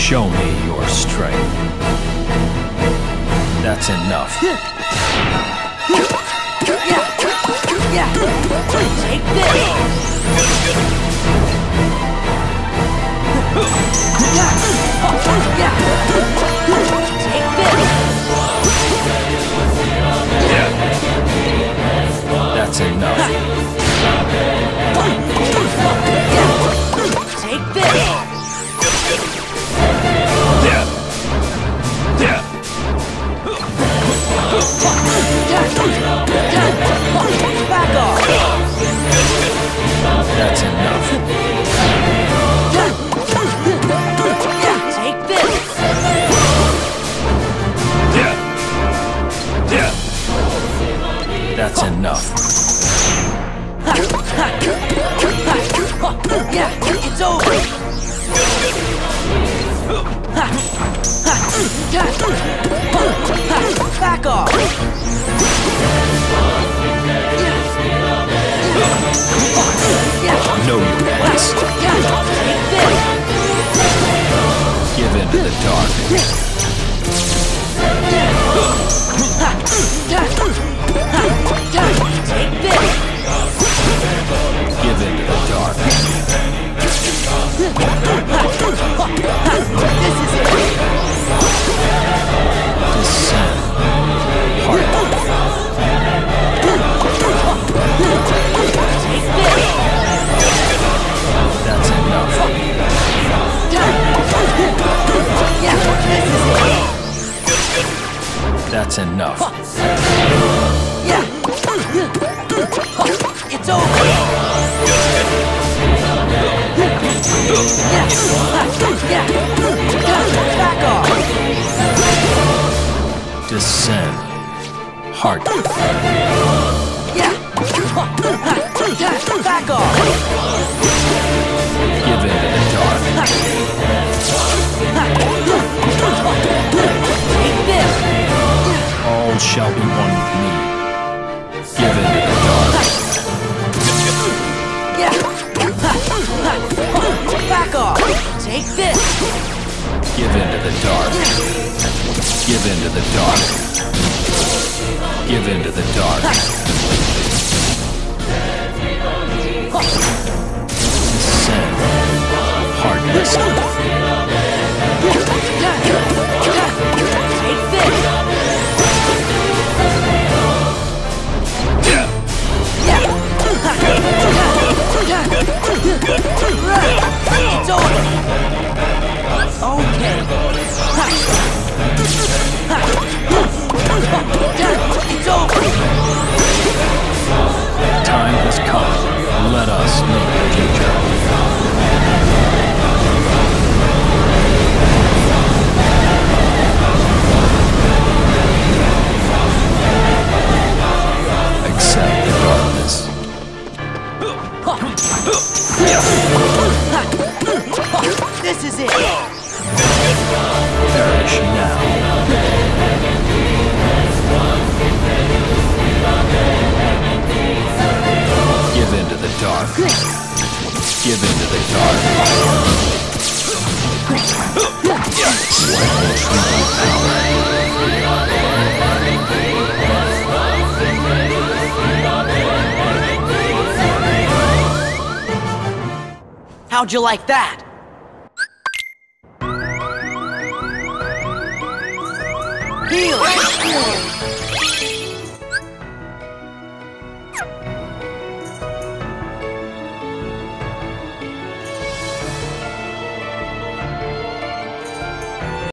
Show me your strength. That's enough. Take this! That's enough. Take this! Back off! That's enough. Take this! That's enough. It's over! Back off! Know your place. Take this! Give in to the dark. Take this! Give in to the dark. This is it! Descend. Heart. Take this! That's enough. This is it! That's enough. It's over! Back off! Descend. Heart. Back off! Give in to the dark. Take this! All shall be one with me. Give in to the dark. Back off! Take this! Give in to the dark. Give in to the dark. Give in to the dark. Descend. Heartless. Take this! It's over! Okay! It's over! Time has come. Let us make the future. Accept the darkness. This is it! Perish now. Give in to the dark. Give in to the dark. How'd you like that? Heal!